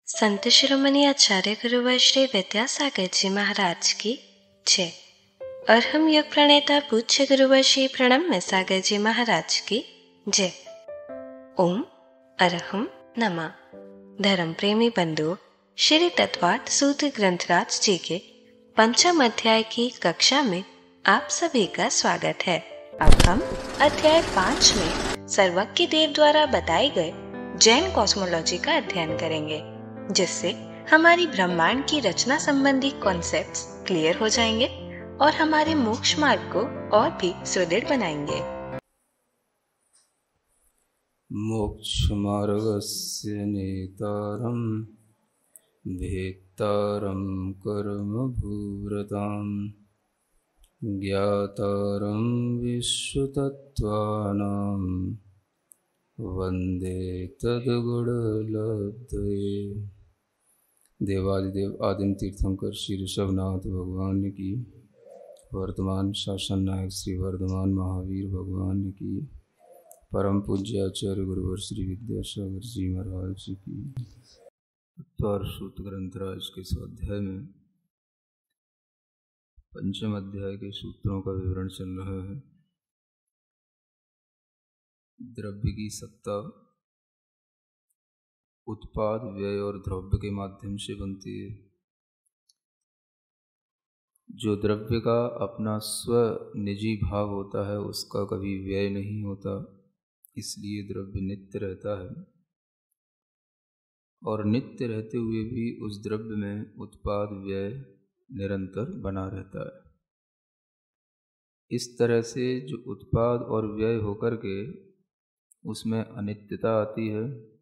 संत शिरोमणि आचार्य गुरुवर श्री विद्यासागर जी महाराज की जय। अरहम योग प्रणेता पूज्य गुरुवर श्री प्रणम्य सागर जी महाराज की जय। ओम अरहम नमः। धर्म प्रेमी बंधुओं, श्री तत्वार्थ सूत्र ग्रंथराज जी के पंचम अध्याय की कक्षा में आप सभी का स्वागत है। अब हम अध्याय 5 में सर्वज्ञ देव द्वारा बताए गए जैन कॉस्मोलॉजी का अध्ययन करेंगे, जिससे हमारी ब्रह्मांड की रचना संबंधी कॉन्सेप्ट्स क्लियर हो जाएंगे और हमारे मोक्ष मार्ग को और भी सुदृढ़ बनाएंगे। मोक्ष मार्गस्य नेतारं भेत्तारं कर्मभूरतां ज्ञातारं विश्वतत्त्वानां वन्दे तद्गुणलब्धये। देवादिदेव आदिम तीर्थंकर श्री ऋषभनाथ भगवान की, वर्तमान शासन नायक श्री वर्धमान महावीर भगवान की, परम पूज्य आचार्य गुरुवर श्री विद्यासागर जी महाराज जी की। तत्वार्थ सूत्र ग्रंथराज के स्वाध्याय में पंचम अध्याय के सूत्रों का विवरण चल रहा है। द्रव्य की सत्ता उत्पाद, व्यय और द्रव्य के माध्यम से बनती है। जो द्रव्य का अपना स्व निजी भाव होता है उसका कभी व्यय नहीं होता, इसलिए द्रव्य नित्य रहता है और नित्य रहते हुए भी उस द्रव्य में उत्पाद व्यय निरंतर बना रहता है। इस तरह से जो उत्पाद और व्यय होकर के उसमें अनित्यता आती है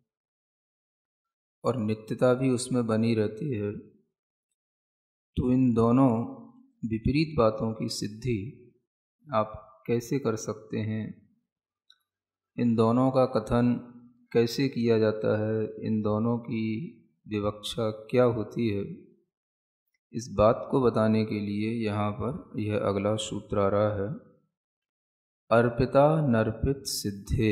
और नित्यता भी उसमें बनी रहती है, तो इन दोनों विपरीत बातों की सिद्धि आप कैसे कर सकते हैं, इन दोनों का कथन कैसे किया जाता है, इन दोनों की विवक्षा क्या होती है, इस बात को बताने के लिए यहाँ पर यह अगला सूत्र आ रहा है। अर्पिता नर्पित सिद्धे।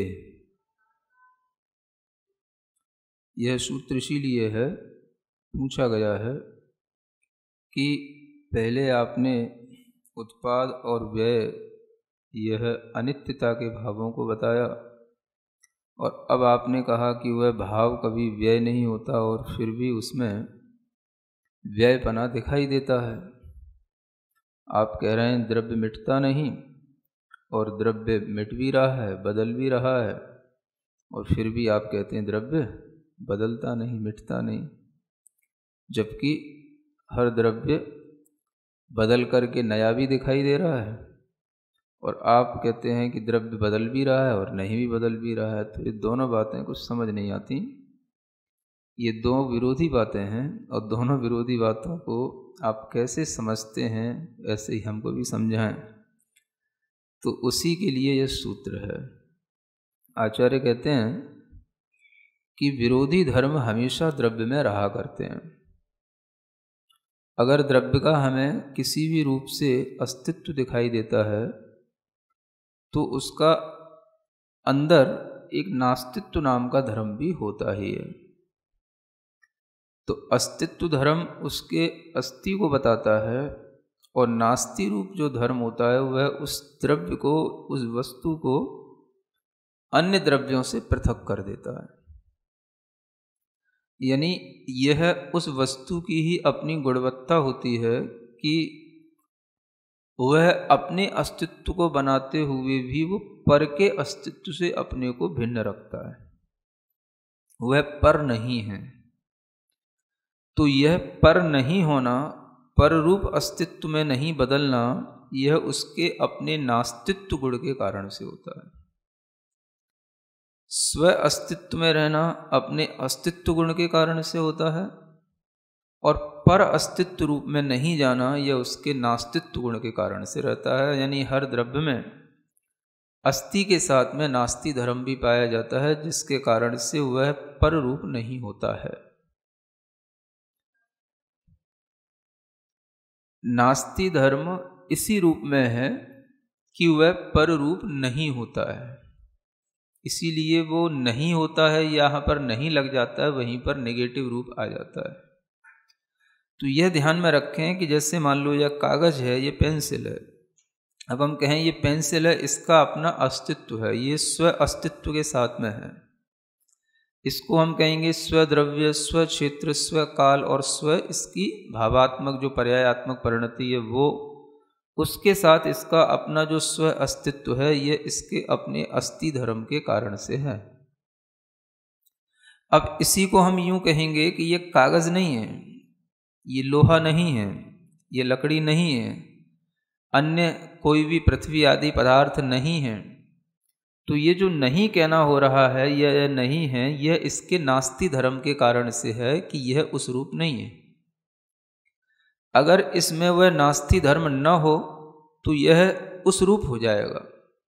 यह सूत्र इसीलिए है, पूछा गया है कि पहले आपने उत्पाद और व्यय यह अनित्यता के भावों को बताया और अब आपने कहा कि वह भाव कभी व्यय नहीं होता और फिर भी उसमें व्ययपना दिखाई देता है। आप कह रहे हैं द्रव्य मिटता नहीं, और द्रव्य मिट भी रहा है, बदल भी रहा है, और फिर भी आप कहते हैं द्रव्य बदलता नहीं, मिटता नहीं, जबकि हर द्रव्य बदल करके नया भी दिखाई दे रहा है और आप कहते हैं कि द्रव्य बदल भी रहा है और नहीं भी बदल भी रहा है। तो ये दोनों बातें कुछ समझ नहीं आती। ये दो विरोधी बातें हैं और दोनों विरोधी बातों को आप कैसे समझते हैं, ऐसे ही हमको भी समझाएं। तो उसी के लिए यह सूत्र है। आचार्य कहते हैं कि विरोधी धर्म हमेशा द्रव्य में रहा करते हैं। अगर द्रव्य का हमें किसी भी रूप से अस्तित्व दिखाई देता है तो उसका अंदर एक नास्तित्व नाम का धर्म भी होता ही है। तो अस्तित्व धर्म उसके अस्थि को बताता है और नास्ति रूप जो धर्म होता है वह उस द्रव्य को, उस वस्तु को अन्य द्रव्यों से पृथक कर देता है। यानी यह उस वस्तु की ही अपनी गुणवत्ता होती है कि वह अपने अस्तित्व को बनाते हुए भी वो पर के अस्तित्व से अपने को भिन्न रखता है, वह पर नहीं है। तो यह पर नहीं होना, पर रूप अस्तित्व में नहीं बदलना, यह उसके अपने नास्तित्व गुण के कारण से होता है। स्व अस्तित्व में रहना अपने अस्तित्व गुण के कारण से होता है और पर अस्तित्व रूप में नहीं जाना यह उसके नास्तित्व गुण के कारण से रहता है। यानी हर द्रव्य में अस्थि के साथ में नास्ति धर्म भी पाया जाता है, जिसके कारण से वह पर रूप नहीं होता है। नास्ति धर्म इसी रूप में है कि वह पर रूप नहीं होता है, इसीलिए वो नहीं होता है, यहाँ पर नहीं लग जाता है, वहीं पर नेगेटिव रूप आ जाता है। तो यह ध्यान में रखें कि जैसे मान लो यह कागज़ है, ये पेंसिल है। अब हम कहें ये पेंसिल है, इसका अपना अस्तित्व है, ये स्व अस्तित्व के साथ में है। इसको हम कहेंगे स्व द्रव्य, स्व क्षेत्र, स्व काल और स्व इसकी भावात्मक जो पर्यायात्मक परिणति है वो, उसके साथ इसका अपना जो स्व अस्तित्व है, ये इसके अपने अस्थि धर्म के कारण से है। अब इसी को हम यूं कहेंगे कि ये कागज़ नहीं है, ये लोहा नहीं है, ये लकड़ी नहीं है, अन्य कोई भी पृथ्वी आदि पदार्थ नहीं है। तो ये जो नहीं कहना हो रहा है, यह नहीं है, यह इसके नास्ति धर्म के कारण से है कि यह उस रूप नहीं है। अगर इसमें वह नास्ति धर्म न हो तो यह उस रूप हो जाएगा।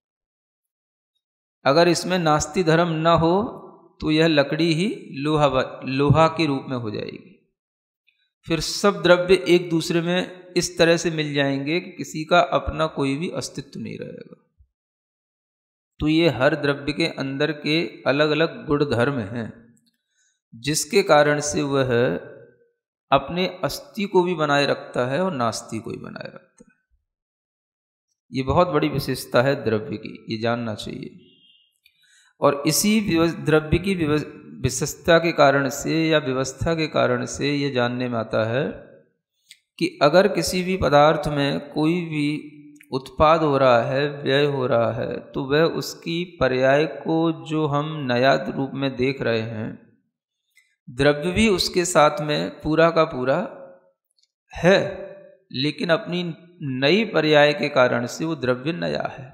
अगर इसमें नास्ति धर्म न हो तो यह लकड़ी ही लोहा के रूप में हो जाएगी। फिर सब द्रव्य एक दूसरे में इस तरह से मिल जाएंगे कि किसी का अपना कोई भी अस्तित्व नहीं रहेगा। तो ये हर द्रव्य के अंदर के अलग अलग गुण धर्म हैं, जिसके कारण से वह अपने अस्थि को भी बनाए रखता है और नास्ति को भी बनाए रखता है। ये बहुत बड़ी विशेषता है द्रव्य की, ये जानना चाहिए। और इसी द्रव्य की विशेषता के कारण से या व्यवस्था के कारण से ये जानने में आता है कि अगर किसी भी पदार्थ में कोई भी उत्पाद हो रहा है, व्यय हो रहा है, तो वह उसकी पर्याय को जो हम नया रूप में देख रहे हैं, द्रव्य भी उसके साथ में पूरा का पूरा है, लेकिन अपनी नई पर्याय के कारण से वो द्रव्य नया है।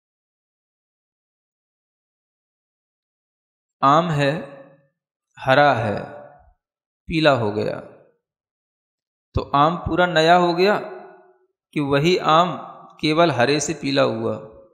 आम है, हरा है, पीला हो गया, तो आम पूरा नया हो गया कि वही आम केवल हरे से पीला हुआ?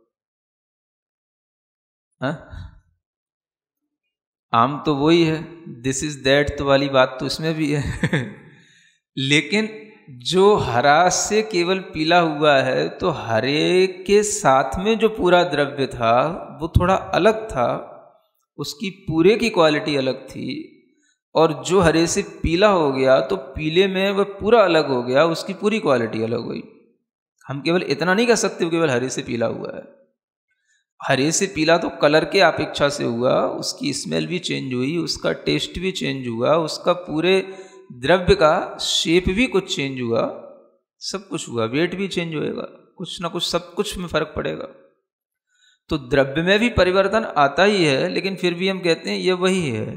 आम तो वही है, दिस इज दैट तो वाली बात तो इसमें भी है। लेकिन जो हरा से केवल पीला हुआ है, तो हरे के साथ में जो पूरा द्रव्य था वो थोड़ा अलग था, उसकी पूरे की क्वालिटी अलग थी। और जो हरे से पीला हो गया तो पीले में वह पूरा अलग हो गया, उसकी पूरी क्वालिटी अलग हुई। हम केवल इतना नहीं कह सकते वो केवल हरे से पीला हुआ है। हरे से पीला तो कलर के अपेक्षा से हुआ, उसकी स्मेल भी चेंज हुई, उसका टेस्ट भी चेंज हुआ, उसका पूरे द्रव्य का शेप भी कुछ चेंज हुआ, सब कुछ हुआ, वेट भी चेंज होएगा, कुछ ना कुछ सब कुछ में फर्क पड़ेगा। तो द्रव्य में भी परिवर्तन आता ही है, लेकिन फिर भी हम कहते हैं ये वही है।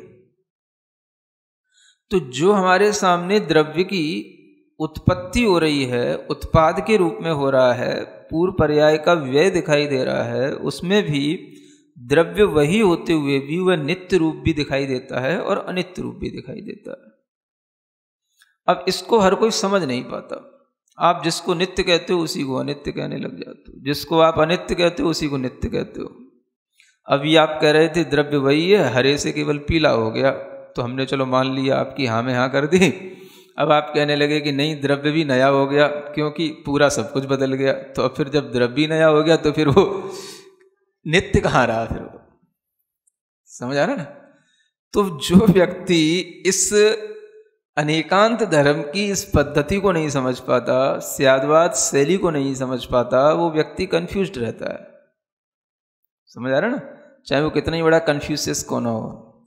तो जो हमारे सामने द्रव्य की उत्पत्ति हो रही है, उत्पाद के रूप में हो रहा है, पूर्व पर्याय का व्यय दिखाई दे रहा है, उसमें भी द्रव्य वही होते हुए भी वह नित्य रूप भी दिखाई देता है और अनित्य रूप भी दिखाई देता है। अब इसको हर कोई समझ नहीं पाता। आप जिसको नित्य कहते हो उसी को अनित्य कहने लग जाते हो, जिसको आप अनित्य कहते हो उसी को नित्य कहते हो। अभी आप कह रहे थे द्रव्य वही है, हरे से केवल पीला हो गया, तो हमने चलो मान लिया, आपकी हाँ में हाँ कर दी। अब आप कहने लगे कि नहीं, द्रव्य भी नया हो गया क्योंकि पूरा सब कुछ बदल गया। तो अब फिर जब द्रव्य नया हो गया तो फिर वो नित्य कहाँ रहा? फिर वो समझ आ रहा ना? तो जो व्यक्ति इस अनेकांत धर्म की इस पद्धति को नहीं समझ पाता, स्यादवाद शैली को नहीं समझ पाता, वो व्यक्ति कंफ्यूज्ड रहता है। समझ आ रहा ना? चाहे वो कितना ही बड़ा कन्फ्यूशियस कौन हो,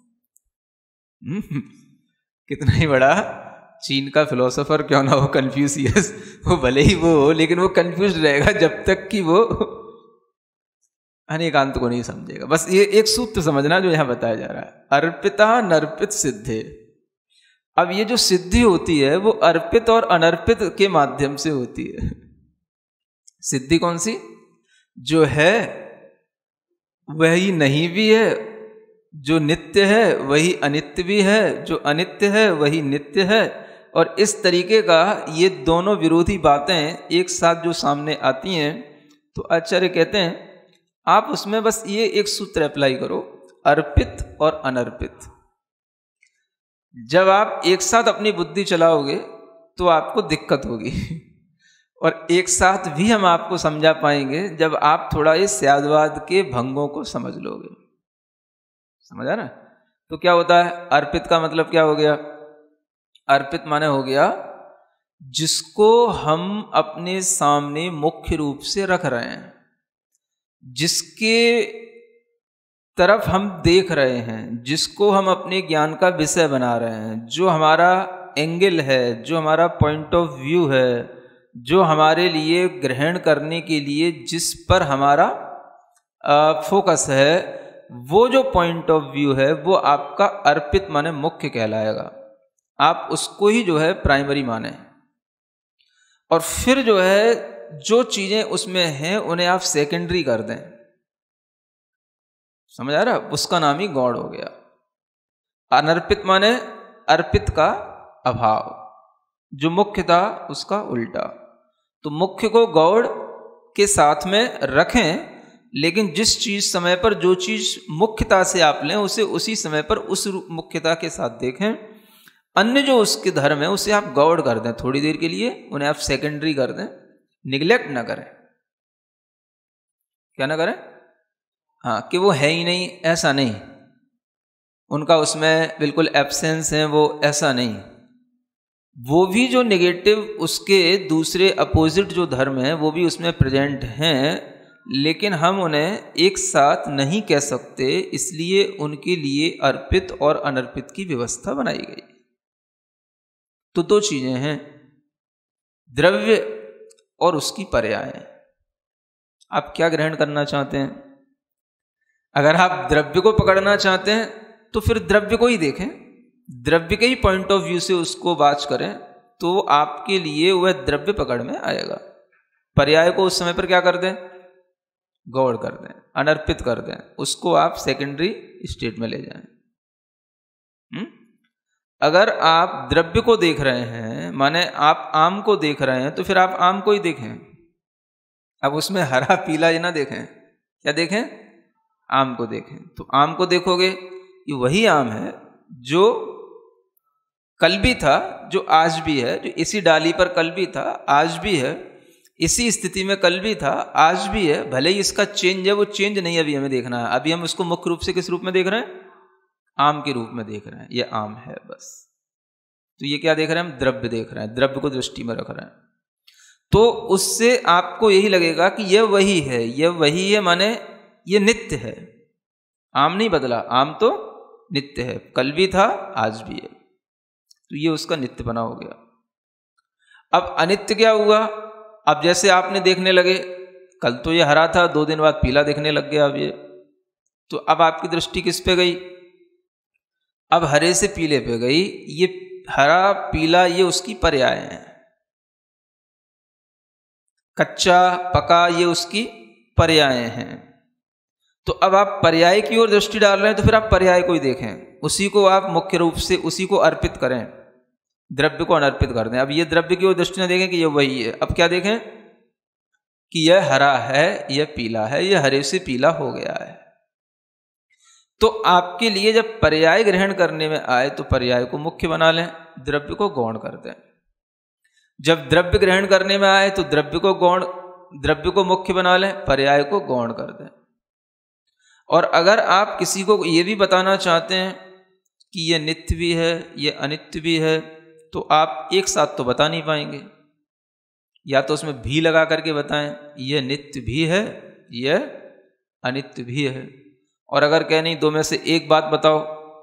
कितना ही बड़ा चीन का फिलोसोफर क्यों ना हो कन्फ्यूशियस, वो भले ही वो हो, लेकिन वो कंफ्यूज रहेगा जब तक कि वो अनेकांत को नहीं समझेगा। बस ये एक सूत्र समझना जो यहां बताया जा रहा है, अर्पिता नर्पित सिद्धे। अब ये जो सिद्धि होती है वो अर्पित और अनर्पित के माध्यम से होती है। सिद्धि कौन सी? जो है वही नहीं भी है, जो नित्य है वही अनित्य भी है, जो अनित्य है वही नित्य है। और इस तरीके का ये दोनों विरोधी बातें एक साथ जो सामने आती हैं, तो आचार्य कहते हैं आप उसमें बस ये एक सूत्र अप्लाई करो, अर्पित और अनर्पित। जब आप एक साथ अपनी बुद्धि चलाओगे तो आपको दिक्कत होगी, और एक साथ भी हम आपको समझा पाएंगे जब आप थोड़ा इस स्यादवाद के भंगों को समझ लोगे। समझ आ रहा है? तो क्या होता है, अर्पित का मतलब क्या हो गया? अर्पित माने हो गया जिसको हम अपने सामने मुख्य रूप से रख रहे हैं, जिसके तरफ हम देख रहे हैं, जिसको हम अपने ज्ञान का विषय बना रहे हैं, जो हमारा एंगल है, जो हमारा पॉइंट ऑफ व्यू है, जो हमारे लिए ग्रहण करने के लिए जिस पर हमारा फोकस है, वो जो पॉइंट ऑफ व्यू है वो आपका अर्पित माने मुख्य कहलाएगा। आप उसको ही जो है प्राइमरी माने, और फिर जो है जो चीजें उसमें हैं उन्हें आप सेकेंडरी कर दें। समझ आ रहा? उसका नाम ही गौड़ हो गया। अनर्पित माने अर्पित का अभाव, जो मुख्य था उसका उल्टा। तो मुख्य को गौड़ के साथ में रखें, लेकिन जिस चीज समय पर जो चीज मुख्यता से आप लें उसे उसी समय पर उस मुख्यता के साथ देखें। अन्य जो उसके धर्म है उसे आप गौड़ कर दें थोड़ी देर के लिए, उन्हें आप सेकेंडरी कर दें, निग्लेक्ट ना करें। क्या ना करें? हाँ, कि वो है ही नहीं, ऐसा नहीं, उनका उसमें बिल्कुल एब्सेंस है, वो ऐसा नहीं। वो भी जो नेगेटिव उसके दूसरे अपोजिट जो धर्म है वो भी उसमें प्रेजेंट हैं, लेकिन हम उन्हें एक साथ नहीं कह सकते, इसलिए उनके लिए अर्पित और अनर्पित की व्यवस्था बनाई गई। तो दो चीजें हैं, द्रव्य और उसकी पर्याय। आप क्या ग्रहण करना चाहते हैं? अगर आप द्रव्य को पकड़ना चाहते हैं तो फिर द्रव्य को ही देखें, द्रव्य के ही पॉइंट ऑफ व्यू से उसको वाच करें, तो आपके लिए वह द्रव्य पकड़ में आएगा। पर्याय को उस समय पर क्या कर दें? गौड़ कर दें, अनर्पित कर दें, उसको आप सेकेंडरी स्टेट में ले जाएं। अगर आप द्रव्य को देख रहे हैं, माने आप आम को देख रहे हैं, तो फिर आप आम को ही देखें। अब उसमें हरा पीला ये ना देखें, क्या देखें? आम को देखें। तो आम को देखोगे ये वही आम है जो कल भी था, जो आज भी है, जो इसी डाली पर कल भी था, आज भी है, इसी स्थिति में कल भी था, आज भी है। भले ही इसका चेंज है, वो चेंज नहीं अभी हमें देखना है। अभी हम उसको मुख्य रूप से किस रूप में देख रहे हैं? आम के रूप में देख रहे हैं, ये आम है बस। तो ये क्या देख रहे हैं? हम द्रव्य देख रहे हैं, द्रव्य को दृष्टि में रख रहे हैं। तो उससे आपको यही लगेगा कि यह वही है, यह वही है, माने ये नित्य है। आम नहीं बदला, आम तो नित्य है, कल भी था, आज भी है। तो ये उसका नित्य बना हो गया। अब अनित्य क्या हुआ? अब जैसे आपने देखने लगे, कल तो ये हरा था, 2 दिन बाद पीला दिखने लग गया अब ये, तो अब आपकी दृष्टि किस पे गई? अब हरे से पीले पे गई। ये हरा पीला ये उसकी पर्याय है, कच्चा पका ये उसकी पर्याय हैं। तो अब आप पर्याय की ओर दृष्टि डाल रहे हैं, तो फिर आप पर्याय को ही देखें, उसी को आप मुख्य रूप से उसी को अर्पित करें, द्रव्य को अनर्पित कर दें। अब ये द्रव्य की ओर दृष्टि न देखें कि ये वही है, अब क्या देखें कि यह हरा है, यह पीला है, यह हरे से पीला हो गया है। तो आपके लिए जब पर्याय ग्रहण करने में आए तो पर्याय को मुख्य बना लें, द्रव्य को गौण कर दें। जब द्रव्य ग्रहण करने में आए तो द्रव्य को मुख्य बना लें, पर्याय को गौण कर दें। और अगर आप किसी को ये भी बताना चाहते हैं कि यह नित्य भी है, यह अनित्य भी है, तो आप एक साथ तो बता नहीं पाएंगे, या तो उसमें भी लगा करके बताएं, यह नित्य भी है, यह अनित्य भी है। और अगर कहे नहीं, 2 में से एक बात बताओ,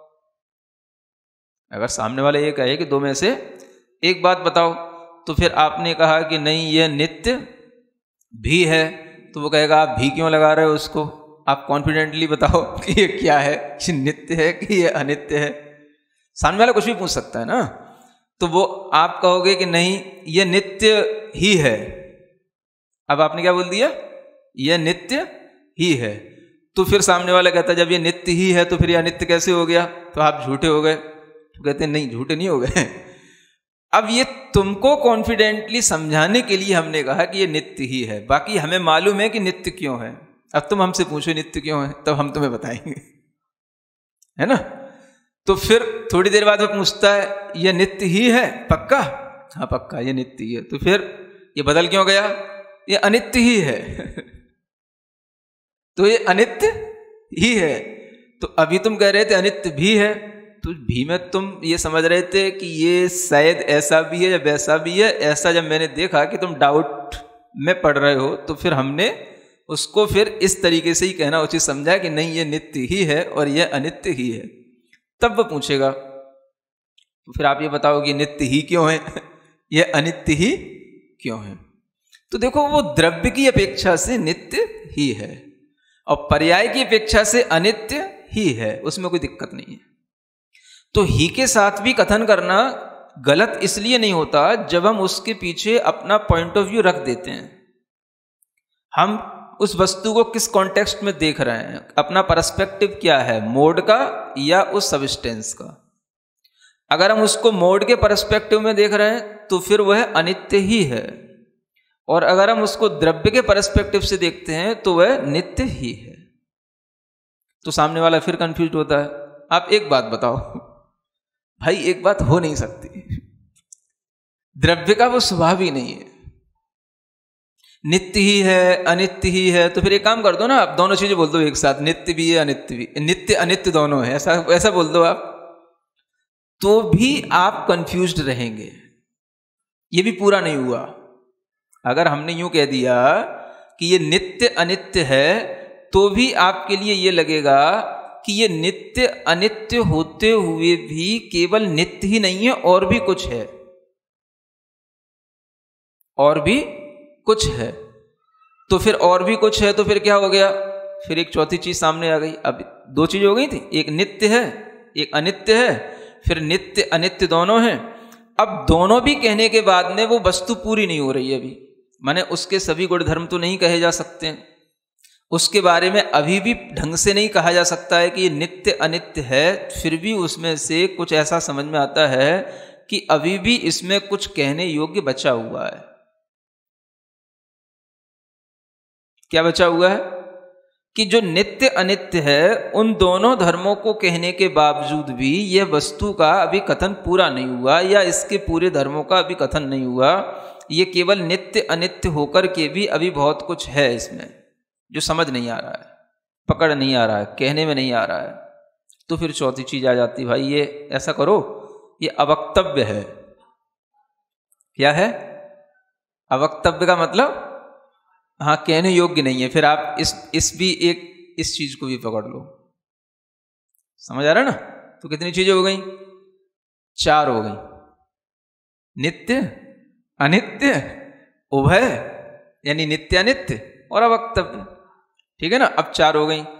अगर सामने वाले ये कहे कि 2 में से एक बात बताओ, तो फिर आपने कहा कि नहीं यह नित्य भी है, तो वो कहेगा आप भी क्यों लगा रहे हो उसको, आप कॉन्फिडेंटली बताओ कि ये क्या है, कि नित्य है कि ये अनित्य है। सामने वाला कुछ भी पूछ सकता है ना, तो वो आप कहोगे कि नहीं ये नित्य ही है। अब आपने क्या बोल दिया? ये नित्य ही है। तो फिर सामने वाला कहता है जब ये नित्य ही है तो फिर ये अनित्य कैसे हो गया, तो आप झूठे हो गए। तो कहते हैं नहीं, झूठे नहीं हो गए। अब ये तुमको कॉन्फिडेंटली समझाने के लिए हमने कहा कि ये नित्य ही है, बाकी हमें मालूम है कि नित्य क्यों है। अब तुम हमसे पूछो नित्य क्यों है, तब हम तुम्हें बताएंगे, है ना। तो फिर थोड़ी देर बाद वो पूछता है ये नित्य ही है, पक्का? हाँ पक्का, ये नित्य ही है। तो फिर ये बदल क्यों गया? ये अनित्य ही है। तो ये अनित्य ही है। तो अभी तुम कह रहे थे अनित्य भी है, तो भी में तुम ये समझ रहे थे कि ये शायद ऐसा भी है या वैसा भी है। ऐसा जब मैंने देखा कि तुम डाउट में पढ़ रहे हो तो फिर हमने उसको फिर इस तरीके से ही कहना उचित समझा कि नहीं ये नित्य ही है और ये अनित्य ही है। तब वो पूछेगा तो फिर आप ये बताओ कि नित्य ही क्यों है, ये अनित्य ही क्यों है। तो देखो वो द्रव्य की अपेक्षा से नित्य ही है और पर्याय की अपेक्षा से अनित्य ही है, उसमें कोई दिक्कत नहीं है। तो ही के साथ भी कथन करना गलत इसलिए नहीं होता जब हम उसके पीछे अपना पॉइंट ऑफ व्यू रख देते हैं। हम उस वस्तु को किस कॉन्टेक्स्ट में देख रहे हैं, अपना पर्सपेक्टिव क्या है, मोड का या उस सब्सटेंस का। अगर हम उसको मोड के पर्सपेक्टिव में देख रहे हैं तो फिर वह अनित्य ही है, और अगर हम उसको द्रव्य के पर्सपेक्टिव से देखते हैं तो वह नित्य ही है। तो सामने वाला फिर कंफ्यूज होता है। आप एक बात बताओ भाई, एक बात हो नहीं सकती, द्रव्य का वो स्वभाव ही नहीं है, नित्य ही है अनित्य ही है। तो फिर एक काम कर दो ना, आप दोनों चीजें बोल दो एक साथ, नित्य भी है अनित्य भी, नित्य अनित्य दोनों है, ऐसा बोल दो आप, तो भी आप कंफ्यूज्ड रहेंगे। ये भी पूरा नहीं हुआ। अगर हमने यूं कह दिया कि ये नित्य अनित्य है तो भी आपके लिए ये लगेगा कि ये नित्य अनित्य होते हुए भी केवल नित्य ही नहीं है, और भी कुछ है, और भी कुछ है। तो फिर और भी कुछ है तो फिर क्या हो गया, फिर एक चौथी चीज सामने आ गई। अब दो चीज हो गई थी, एक नित्य है एक अनित्य है, फिर नित्य अनित्य दोनों हैं। अब दोनों भी कहने के बाद में वो वस्तु पूरी नहीं हो रही है अभी, माने उसके सभी गुण धर्म तो नहीं कहे जा सकते हैं, उसके बारे में अभी भी ढंग से नहीं कहा जा सकता है कि ये नित्य अनित्य है। फिर भी उसमें से कुछ ऐसा समझ में आता है कि अभी भी इसमें कुछ कहने योग्य बचा हुआ है। क्या बचा हुआ है कि जो नित्य अनित्य है उन दोनों धर्मों को कहने के बावजूद भी यह वस्तु का अभी कथन पूरा नहीं हुआ, या इसके पूरे धर्मों का अभी कथन नहीं हुआ। ये केवल नित्य अनित्य होकर के भी अभी बहुत कुछ है इसमें जो समझ नहीं आ रहा है, पकड़ नहीं आ रहा है, कहने में नहीं आ रहा है। तो फिर चौथी चीज आ जाती, भाई ये ऐसा करो, ये अवक्तव्य है। क्या है अवक्तव्य का मतलब? हाँ, कहने योग्य नहीं है। फिर आप इस चीज को भी पकड़ लो। समझ आ रहा है ना? तो कितनी चीजें हो गई? 4 हो गई, नित्य अनित्य उभय, यानी नित्य अनित्य और अवक्तव्य। ठीक है ना? अब 4 हो गई।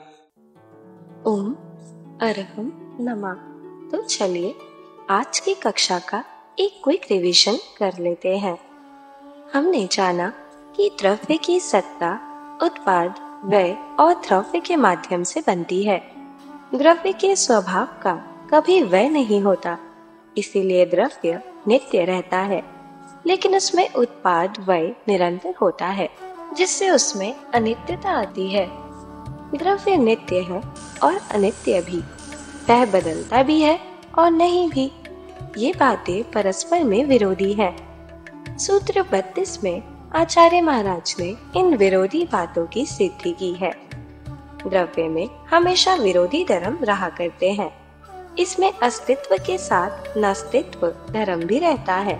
ओम अरहम नमः। तो चलिए आज की कक्षा का एक क्विक रिवीजन कर लेते हैं। हमने जाना कि द्रव्य की सत्ता उत्पाद, व्यय और द्रव्य के माध्यम से बनती है। द्रव्य के स्वभाव का कभी व्यय नहीं होता, इसीलिए द्रव्य नित्य रहता है। लेकिन उसमें उत्पाद व्यय निरंतर होता है, जिससे उसमें अनित्यता आती है। द्रव्य नित्य है और अनित्य भी, वह बदलता भी है और नहीं भी। ये बातें परस्पर में विरोधी हैं। सूत्र 32 में आचार्य महाराज ने इन विरोधी बातों की सिद्धि की है। द्रव्य में हमेशा विरोधी धर्म रहा करते हैं। इसमें अस्तित्व के साथ नास्तित्व धर्म भी रहता है।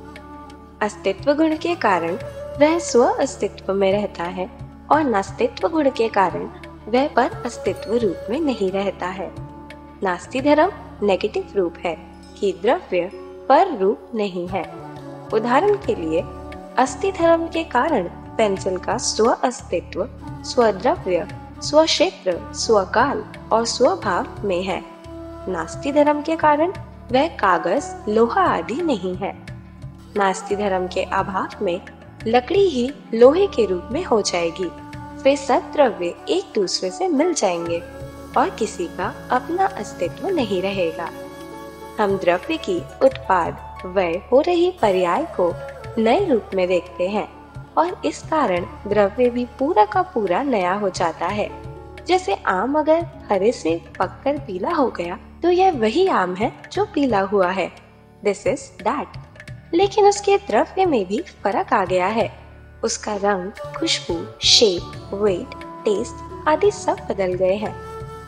अस्तित्व गुण के कारण वह स्व अस्तित्व में रहता है और नास्तित्व गुण के कारण वह पर अस्तित्व रूप में नहीं रहता है। नास्ति धर्म नेगेटिव रूप है कि द्रव्य पर रूप नहीं है। उदाहरण के लिए अस्थि धर्म के कारण पेंसिल का स्व अस्तित्व स्वद्रव्य, स्वक्षेत्र, स्वकाल और स्वभाव में है। नास्ति धर्म के कारण वह कागज, लोहा आदि नहीं है। नास्ति धर्म के अभाव में लकड़ी ही लोहे के रूप में हो जाएगी। वे सब द्रव्य एक दूसरे से मिल जाएंगे और किसी का अपना अस्तित्व नहीं रहेगा। हम द्रव्य की उत्पाद व्यय हो रही पर्याय को नए रूप में देखते हैं और इस कारण द्रव्य भी पूरा का पूरा नया हो जाता है। जैसे आम अगर हरे से पककर पीला हो गया तो यह वही आम है जो पीला हुआ है। This is that. लेकिन उसके द्रव्य में भी फर्क आ गया है। उसका रंग, खुशबू, शेप, वेट, टेस्ट आदि सब बदल गए हैं।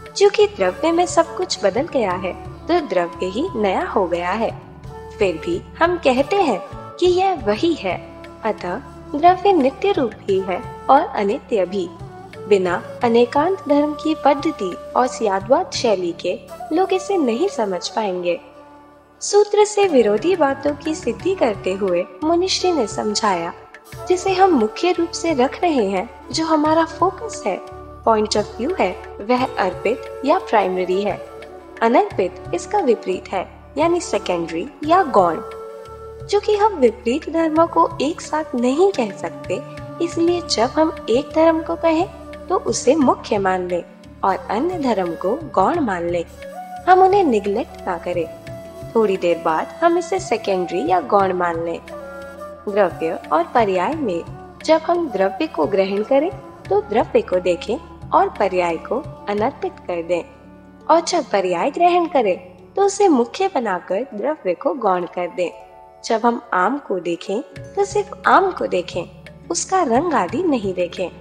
क्योंकि द्रव्य में सब कुछ बदल गया है तो द्रव्य ही नया हो गया है। फिर भी हम कहते हैं कि यह वही है। अतः द्रव्य नित्य रूप ही है और अनित्य भी। बिना अनेकांत धर्म की पद्धति और स्याद्वाद शैली के लोग इसे नहीं समझ पाएंगे। सूत्र से विरोधी बातों की सिद्धि करते हुए मुनिश्री ने समझाया, जिसे हम मुख्य रूप से रख रहे हैं, जो हमारा फोकस है, पॉइंट ऑफ व्यू है, वह अर्पित या प्राइमरी है। अनर्पित इसका विपरीत है, यानी सेकेंडरी या गौण। क्योंकि हम विपरीत धर्मों को एक साथ नहीं कह सकते, इसलिए जब हम एक धर्म को कहें तो उसे मुख्य मान लें और अन्य धर्म को गौण मान लें। हम उन्हें निग्लेक्ट ना करें। थोड़ी देर बाद हम इसे सेकेंडरी या गौण मान लें। द्रव्य और पर्याय में जब हम द्रव्य को ग्रहण करें तो द्रव्य को देखें और पर्याय को अनर्पित कर दें, और जब पर्याय ग्रहण करें तो उसे मुख्य बनाकर द्रव्य को गौण कर दें। जब हम आम को देखें तो सिर्फ आम को देखें, उसका रंग आदि नहीं देखें।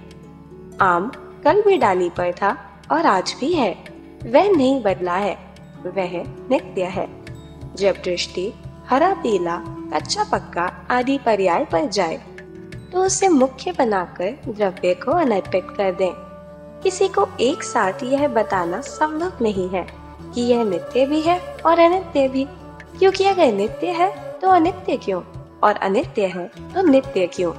आम कल भी डाली पर था और आज भी है, वह नहीं बदला है, वह नित्य है। जब दृष्टि हरा पीला कच्चा पक्का आदि पर्याय पर जाए तो उसे मुख्य बनाकर द्रव्य को अनर्पित कर दें। किसी को एक साथ यह बताना संभव नहीं है कि यह नित्य भी है और अनित्य भी, क्योंकि अगर नित्य है तो अनित्य क्यों और अनित्य है तो नित्य क्यों।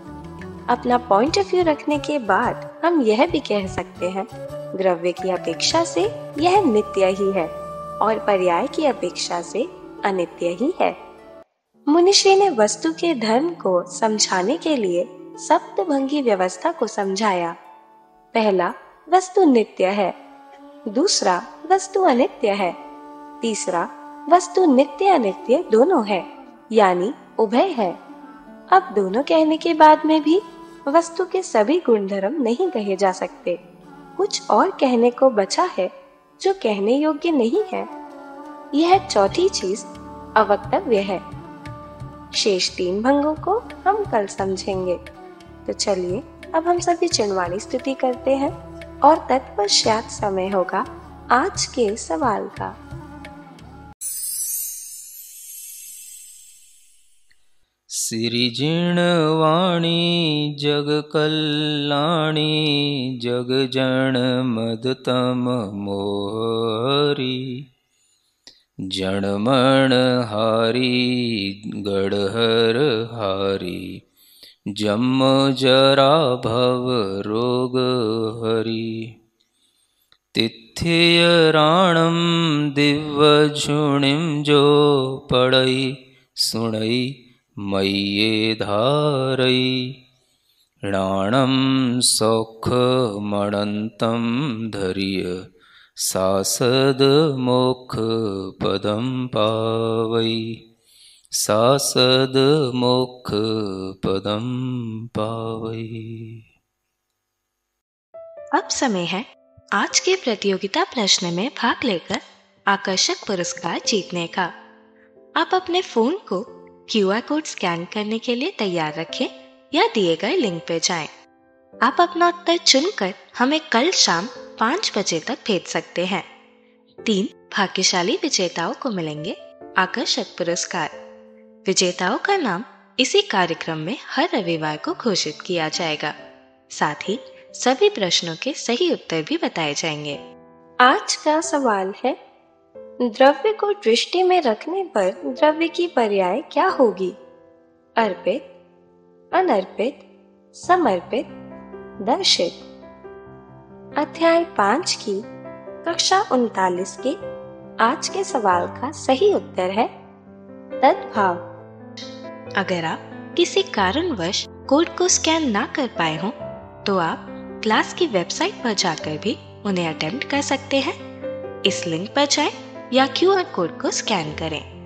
अपना पॉइंट ऑफ व्यू रखने के बाद हम यह भी कह सकते हैं, द्रव्य की अपेक्षा से यह नित्य ही है और पर्याय की अपेक्षा से अनित्य ही है। मुनिश्री ने वस्तु के धर्म को समझाने के लिए सप्तभंगी व्यवस्था को समझाया। पहला, वस्तु नित्य है। दूसरा, वस्तु अनित्य है। तीसरा, वस्तु नित्य अनित्य दोनों है, यानी उभय है। अब दोनों कहने के बाद में भी वस्तु के सभी गुणधर्म नहीं कहे जा सकते। कुछ और कहने को बचा है जो कहने योग्य नहीं है। यह चौथी चीज अवक्तव्य है। शेष 3 भंगों को हम कल समझेंगे। तो चलिए अब हम सभी चिन्वाणी स्तुति करते हैं और तत्पश्चात समय होगा आज के सवाल का। सिरिजिणवाणी जग कल्याणी जग जन मदतम मोहरी जनमण हारी गढ़हर हारी जम जरा भव रोग हरि तिथ्य राणम दिव्य झुणिम जो पढ़ई सुनई मय्ये धारई राणम सौख मणंतम धैर्य सासद मोक्ष पदम पावई सासद मोक्ष पदम पावई। अब समय है आज के प्रतियोगिता प्रश्न में भाग लेकर आकर्षक पुरस्कार जीतने का। आप अपने फोन को QR कोड स्कैन करने के लिए तैयार रखें या दिए गए लिंक पे जाएं। आप अपना उत्तर चुनकर हमें कल शाम 5 बजे तक भेज सकते हैं। 3 भाग्यशाली विजेताओं को मिलेंगे आकर्षक पुरस्कार। विजेताओं का नाम इसी कार्यक्रम में हर रविवार को घोषित किया जाएगा। साथ ही सभी प्रश्नों के सही उत्तर भी बताए जाएंगे। आज का सवाल है, द्रव्य को दृष्टि में रखने पर द्रव्य की पर्याय क्या होगी? अर्पित, अनर्पित, समर्पित, दर्शित। अध्याय 5 की कक्षा 39 के आज के सवाल का सही उत्तर है तद्भाव। अगर आप किसी कारणवश कोड को स्कैन ना कर पाए हों तो आप क्लास की वेबसाइट पर जाकर भी उन्हें अटेम्प्ट कर सकते हैं। इस लिंक पर जाएं या QR कोड को स्कैन करें।